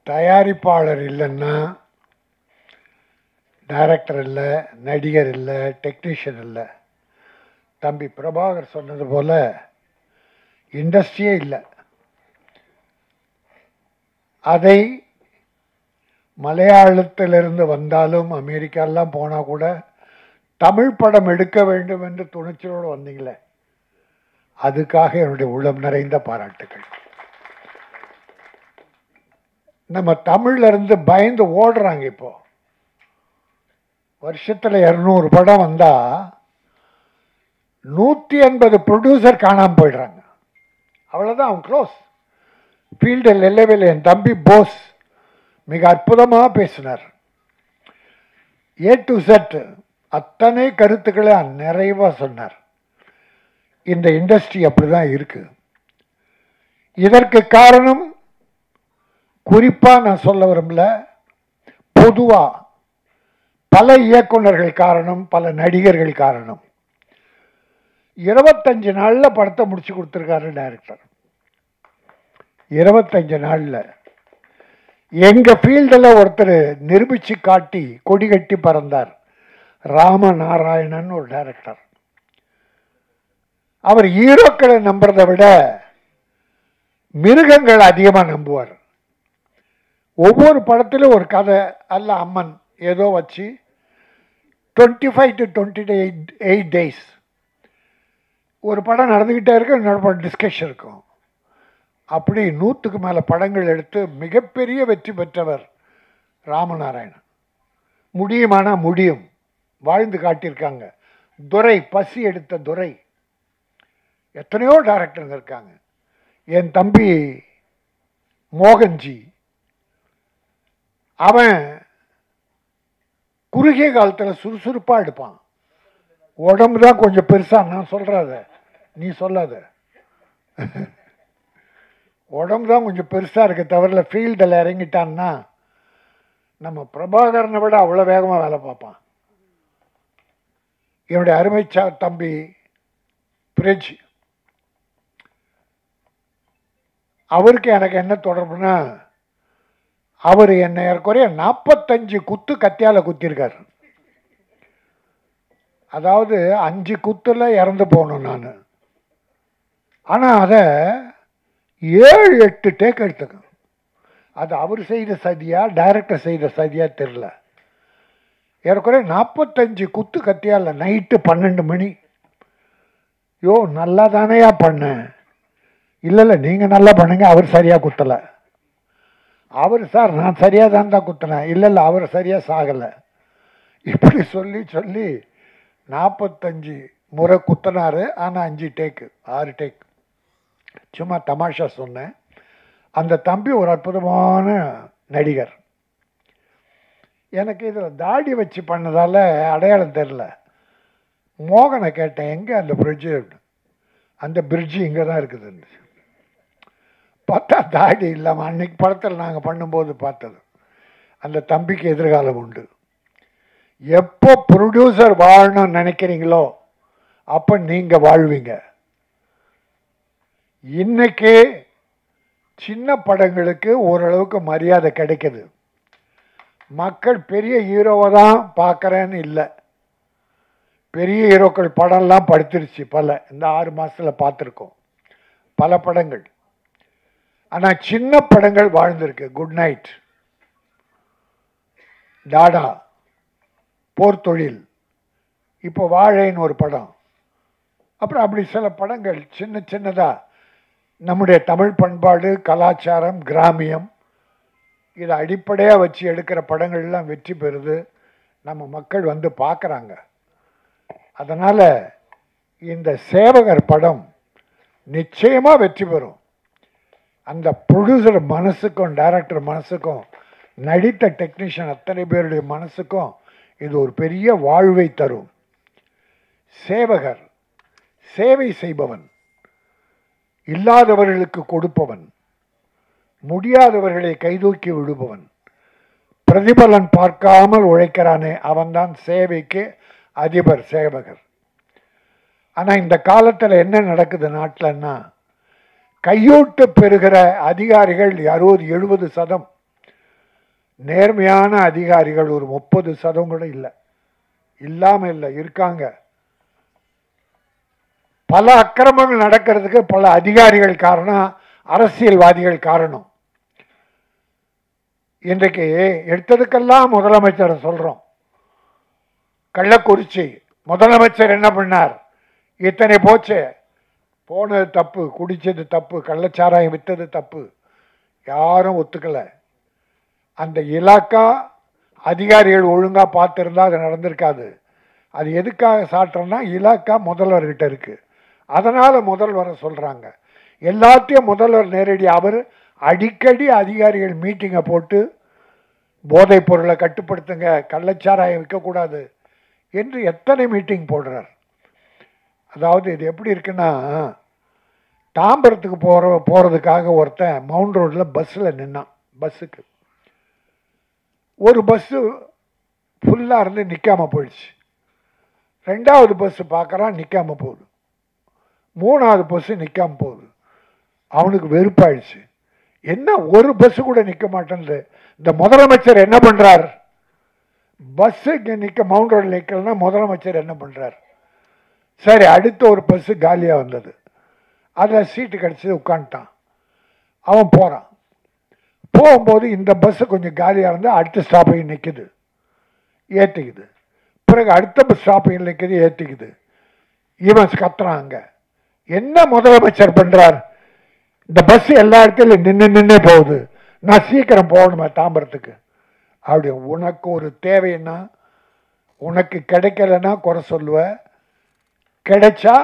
தயாரிப்பாளர் இல்லைன்னா டைரக்டர் இல்லை, நடிகர் இல்லை, டெக்னீஷியன் இல்லை. தம்பி பிரபாகர் சொன்னது போல இண்டஸ்ட்ரியே இல்லை. அதை மலையாளத்திலிருந்து வந்தாலும் அமெரிக்காலாம் போனால் கூட தமிழ் படம் எடுக்க வேண்டும் என்று துணிச்சலோடு வந்தீங்களே, அதுக்காக என்னுடைய உள்ளம் நிறைந்த பாராட்டுகள். நம்ம தமிழ்ல இருந்து பயந்து ஓடுறாங்க. இப்போ வருஷத்துல 200 படம் வந்தா 180 ப்ரொடியூசர் காணாம போயிடுறாங்க. அவ்வளவுதான், அவன் க்ளோஸ். ஃபீல்டில் இல்லவே. என் தம்பி போஸ் மிக அற்புதமாக பேசினார். A to Z அத்தனை கருத்துக்களை நிறைவா சொன்னார். இந்த இண்டஸ்ட்ரி அப்படிதான் இருக்கு. இதற்கு காரணம் குறிப்பா நான் சொல்ல விரும்பல, பொதுவா பல இயக்குனர்கள் காரணம், பல நடிகர்கள் காரணம். 25 நாள்ல படத்தை முடிச்சு கொடுத்திருக்காரு டைரக்டர். 25 நாள்ல எங்க ஃபீல்டில் ஒருத்தர் நிரூபிச்சு காட்டி கொடி கட்டி பறந்தார். ராமநாராயணன் ஒரு டைரக்டர். அவர் ஹீரோக்களை நம்புறதை விட மிருகங்கள் அதிகமாக நம்புவார். ஒவ்வொரு படத்திலும் ஒரு கதை அல்ல அம்மன் ஏதோ வச்சு 25 to 28 days ஒரு படம் நடந்துக்கிட்டே இருக்கு, இன்னொரு படம் டிஸ்கஷன் இருக்கும். அப்படி 100க்கு மேலே படங்கள் எடுத்து மிகப்பெரிய வெற்றி பெற்றவர் ராமநாராயணன். முடியுமானா முடியும், வாழ்ந்து காட்டியிருக்காங்க. துரை, பசி எடுத்த துரை, எத்தனையோ டைரக்டருங்க இருக்காங்க. என் தம்பி மோகன்ஜி, அவன் குறுகிய காலத்தில் சுறுசுறுப்பாக எடுப்பான். உடம்பு தான் கொஞ்சம் பெருசா, நான் சொல்றத நீ சொல்லாத, உடம்பு தான் கொஞ்சம் பெருசா இருக்க தவிர ஃபீல்டில் இறங்கிட்டான்னா நம்ம பிரபாகரனை விட அவ்வளோ வேகமாக வேலை பார்ப்பான். என்னுடைய அருமை தம்பி பிரிட்ஜ், அவருக்கு எனக்கு என்ன தொடர்புனா, அவர் என்ன ஏற்குறைய 45 குத்து கத்தியால குத்திருக்காரு. அதாவது 5 குத்துல இறந்து போனோம் நான். ஆனால் அதை 7-8 டேக் எடுத்துக்க. அது அவர் செய்த சதியா டைரக்டர் செய்த சதியா தெரியல. ஏற்குறைய 45 குத்து கத்தியால நைட்டு 12 மணி. யோ நல்லா தானேயா பண்ண? இல்லை நீங்கள் நல்லா பண்ணுங்க, அவர் சரியாக குத்தலை. அவர் சார் நான் சரியாக தான் குத்தினேன். இல்லை அவர் சரியாக சாகலை. இப்படி சொல்லி சொல்லி 45 முறை குத்தினாரு. ஆனால் 5 டேக்கு 6 டேக். சும்மா தமாஷா சொன்னேன். அந்த தம்பி ஒரு அற்புதமான நடிகர். எனக்கு இதில் தாடி வச்சு பண்ணதால் அடையாளம் தெரில. மோகனை கேட்டேன், எங்கே அந்த பிரிட்ஜு? அந்த பிரிட்ஜு இங்கே தான் இருக்குது. பார்த்தா தாடி இல்லாமல் அன்னைக்கு படத்தில் நாங்கள் பண்ணும்போது பார்த்தது. அந்த தம்பிக்கு எதிர்காலம் உண்டு. எப்போ ப்ரொடியூசர் வாழணும்னு நினைக்கிறீங்களோ அப்போ நீங்கள் வாழ்வீங்க. இன்னைக்கு சின்ன படங்களுக்கு ஓரளவுக்கு மரியாதை கிடைக்குது. மக்கள் பெரிய ஹீரோவை தான் பார்க்குறேன்னு இல்லை, பெரிய ஹீரோக்கள் படம்லாம் படுத்துருச்சு. இந்த 6 மாதத்தில் பார்த்துருக்கோம் பல படங்கள். ஆனால் சின்ன படங்கள் வாழ்ந்திருக்கு. குட் நைட், டாடா, போர் தொழில், இப்போ வாழைன்னு ஒரு படம், அப்புறம் அப்படி சில படங்கள் சின்ன சின்னதாக நம்முடைய தமிழ் பண்பாடு, கலாச்சாரம், கிராமியம் இதை அடிப்படையாக வச்சு எடுக்கிற படங்கள்லாம் வெற்றி பெறுது. நம்ம மக்கள் வந்து பார்க்குறாங்க. அதனால் இந்த சேவகர் படம் நிச்சயமாக வெற்றி பெறும். அந்த ப்ரொடியூசர் மனசுக்கும் டைரக்டர் மனசுக்கும் நடித்த டெக்னீஷியன் அத்தனை பேருடைய மனசுக்கும் இது ஒரு பெரிய வாழ்வை தரும். சேவகர் சேவை செய்பவன், இல்லாதவர்களுக்கு கொடுப்பவன், முடியாதவர்களை கைதூக்கி விடுபவன், பிரதிபலன் பார்க்காமல் உழைக்கிறானே அவன்தான் சேவைக்கு அதிபர் சேவகர். ஆனால் இந்த காலத்தில் என்ன நடக்குது நாட்டில்னா, கையூட்டு பெறுகிற அதிகாரிகள் 60-70%. நேர்மையான அதிகாரிகள் ஒரு 30% கூட இல்லை, இல்லாமல் இல்லை, இருக்காங்க. பல அக்கிரமங்கள் நடக்கிறதுக்கு பல அதிகாரிகள் காரணம், அரசியல்வாதிகள் காரணம். இன்றைக்கு எடுத்ததுக்கெல்லாம் முதலமைச்சரை சொல்றோம். கள்ளக்குறிச்சி முதலமைச்சர் என்ன பண்ணார்? இத்தனை போச்சு, போனது தப்பு, குடிச்சது தப்பு, கள்ளச்சாராயம் வித்தது தப்பு, யாரும் ஒத்துக்கல. அந்த இலாக்கா அதிகாரிகள் ஒழுங்கா பார்த்திருந்தா அது நடந்திருக்காது. அது எதுக்காக சாட்டுறோம்னா, இலாக்கா முதல்வர்கிட்ட இருக்கு, அதனால முதல்வரை சொல்றாங்க. எல்லாத்தையும் முதல்வர் நேரடி, அவர் அடிக்கடி அதிகாரிகள் மீட்டிங்கை போட்டு போதைப் பொருளை கட்டுப்படுத்துங்க, கள்ளச்சாராயம் விற்கக்கூடாது என்று எத்தனை மீட்டிங் போடுறார். அதாவது இது எப்படி இருக்குன்னா, தாம்பரத்துக்கு போகிறதுக்காக ஒருத்தன் மவுண்ட் ரோட்டில் பஸ்ஸில் நின்னான். பஸ்ஸுக்கு ஒரு பஸ்ஸு ஃபுல்லாக இருந்து நிற்காமல் போயிடுச்சு. ரெண்டாவது பஸ்ஸு பார்க்குறான், நிற்காமல் போகுது. மூணாவது பஸ்ஸு நிற்காமல் போகுது. அவனுக்கு வெறுப்பாயிடுச்சு. என்ன ஒரு பஸ்ஸு கூட நிற்க மாட்டேன்னு. இந்த முதலமைச்சர் என்ன பண்ணுறார்? பஸ்ஸு இங்கே நிற்க மவுண்ட் ரோடில் நிற்கலன்னா முதலமைச்சர் என்ன பண்ணுறார்? சரி, அடுத்த ஒரு பஸ்ஸு காலியாக வந்தது, அதில் சீட்டு கிடச்சி உட்காந்துட்டான். அவன் போகிறான். போகும்போது இந்த பஸ்ஸு கொஞ்சம் காலியாக இருந்தால் அடுத்த ஸ்டாப்பிங் நிற்குது, ஏற்றிக்குது. பிறகு அடுத்த பஸ் ஸ்டாப்பிங் நிற்குது, ஏற்றிக்குது. இவன் கத்துறான். அங்கே என்ன முதலமைச்சர் பண்ணுறார்? இந்த பஸ் எல்லா இடத்துலையும் நின்று போகுது, நான் சீக்கிரம் போகணுமே தாம்பரத்துக்கு. அப்படி உனக்கு ஒரு தேவைன்னா, உனக்கு கிடைக்கலன்னா குறை சொல்லுவ, கிடைச்சா.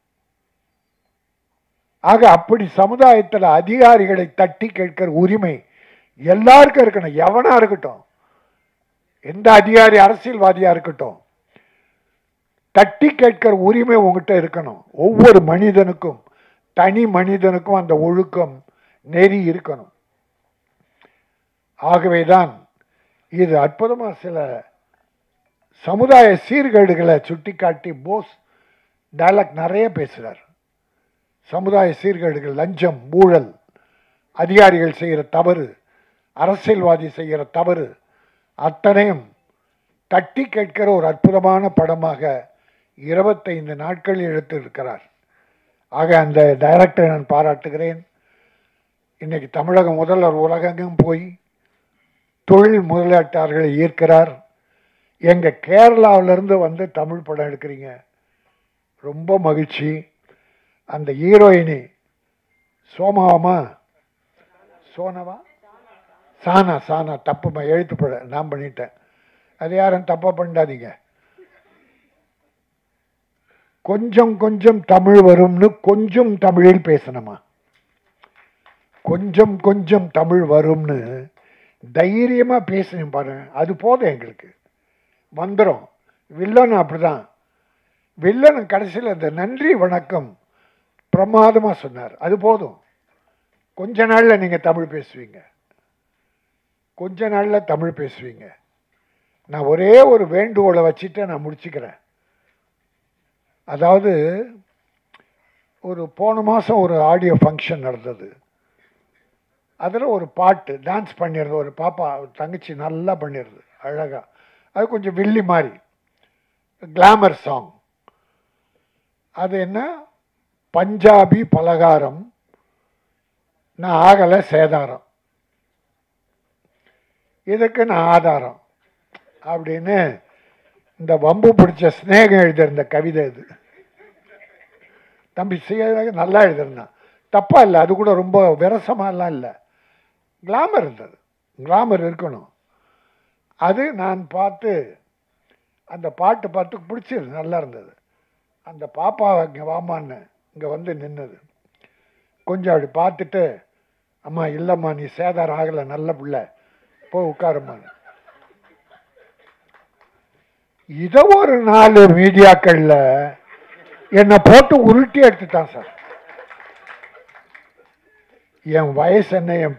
ஆக அப்படி சமுதாயத்தில் அதிகாரிகளை தட்டி கேட்கிற உரிமை எல்லாருக்கும் இருக்கணும். எவனா இருக்கட்டும், எந்த அதிகாரி அரசியல்வாதியா இருக்கட்டும், தட்டி கேட்கிற உரிமை உங்ககிட்ட இருக்கணும். ஒவ்வொரு மனிதனுக்கும், தனி மனிதனுக்கும் அந்த ஒழுக்கம் நெறி இருக்கணும். ஆகவேதான் இது அற்புதமா சில சமுதாய சீர்கேடுகளை சுட்டி காட்டி போஸ் டைலாக் நிறைய பேசுறார். சமுதாய சீர்கேடுகள், லஞ்சம், ஊழல், அதிகாரிகள் செய்கிற தவறு, அரசியல்வாதி செய்கிற தவறு, அத்தனையும் தட்டி கேட்கிற ஒரு அற்புதமான படமாக 25 நாட்களில் எடுத்திருக்கிறார். ஆக அந்த டைரக்டரை நான் பாராட்டுகிறேன். இன்னைக்கு தமிழக முதல்வர் உலகெங்கும் போய் தொழில் முதலீட்டாளர்களை ஈர்க்கிறார். எங்கள் கேரளாவிலிருந்து வந்து தமிழ் படம் எடுக்கிறீங்க, ரொம்ப மகிழ்ச்சி. அந்த ஹீரோயினி சோமாவா, சோனவா, சானா, சானா, தப்புமா, எழுத்துப்பட நான் பண்ணிட்டேன். அது யாரும் தப்பா பண்ணாதீங்க. கொஞ்சம் கொஞ்சம் தமிழ் வரும்னு கொஞ்சம் தமிழில் பேசணுமா? கொஞ்சம் கொஞ்சம் தமிழ் வரும்னு தைரியமா பேசணும் பாருங்க, அது போதும் எங்களுக்கு, வந்துடும். வில்லன் அப்படிதான். வில்லன் கடைசியில் அந்த நன்றி வணக்கம் பிரமாதமா சொன்னார், அது போதும். கொஞ்ச நாள்ல நீங்க தமிழ் பேசுவீங்க, கொஞ்ச நாள்ல தமிழ் பேசுவீங்க. நான் ஒரே ஒரு வேண்டுகோளை வச்சுட்டு நான் முடிச்சுக்கிறேன். அதாவது ஒரு போன மாதம் ஒரு ஆடியோ ஃபங்க்ஷன் நடந்தது. அதில் ஒரு பாட்டு டான்ஸ் பண்ணிடுறது, ஒரு பாப்பா, ஒரு தங்கச்சி நல்லா பண்ணிடுது அழகாக. அது கொஞ்சம் வில்லி மாதிரி கிளாமர் சாங். அது என்ன, பஞ்சாபி பலகாரம் நான் ஆகலை சேதாரம், இதுக்கு நான் ஆதாரம் அப்படின்னு இந்த வம்பு பிடிச்ச ஸ்நேகம் எழுதியிருந்த கவிதை இது. தம்பி நல்லா எழுதிருந்தான், தப்பா இல்லை, அது கூட ரொம்ப விரசமாலாம் இல்லை, கிளாமர் இருந்தது. கிளாமர் இருக்கணும். அது நான் பார்த்து அந்த பாட்டு பார்த்து பிடிச்சது, நல்லா இருந்தது. அந்த பாப்பாவை இங்கே வாமான்னு இங்கே வந்து நின்னது. கொஞ்சம் அப்படி பார்த்துட்டு, அம்மா இல்லைம்மா நீ சேதாரம் ஆகலை, நல்ல பிள்ளை, போய் உட்காருமா. இதை ஒரு 4 மீடியாக்களில் என்னை போட்டு உருட்டி எடுத்துட்டான் சார். என் வயசு என்ன, என்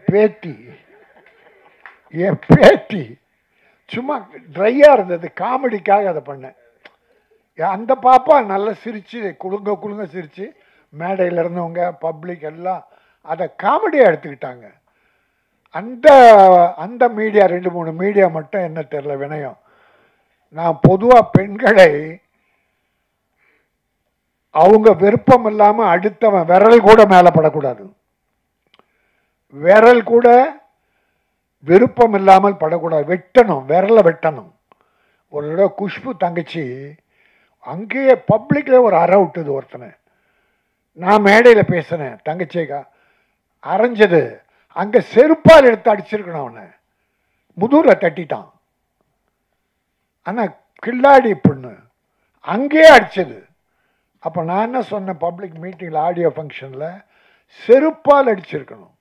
பேத்தி சும்மா ட்ரையாக இருந்தது, காமெடிக்காக அதை பண்ணேன். அந்த பாப்பா நல்லா சிரிச்சு குலுங்க சிரிச்சு, மேடையில் இருந்தவங்க பப்ளிக் எல்லாம் அதை காமெடியாக எடுத்துக்கிட்டாங்க. அந்த அந்த மீடியா 2-3 மீடியா மட்டும் என்ன தெரியல வினயம். நான் பொதுவாக பெண்களை அவங்க விருப்பம் இல்லாமல் அடுத்தவன் விரல் கூட மேலே படக்கூடாது, விரல் கூட விருப்பம் இல்லாமல் படக்கூடாது, வெட்டணும், விரலை வெட்டணும். ஒரு தடவை குஷ்பு தங்கச்சி அங்கேயே பப்ளிக்ல ஒரு அறை விட்டுது ஒருத்தனை. நான் மேடையில் பேசினேன், தங்கச்சிக்கா அரைஞ்சது, அங்கே செருப்பால் எடுத்து அடிச்சிருக்கணும், அவனை முதுகில் தட்டிட்டான். ஆனால் கில்லாடி பொண்ணு அங்கேயே அடிச்சது. அப்போ நான் என்ன சொன்னேன், பப்ளிக் மீட்டிங்கில் ஆடியோ ஃபங்க்ஷனில் செருப்பால் அடிச்சிருக்கணும்.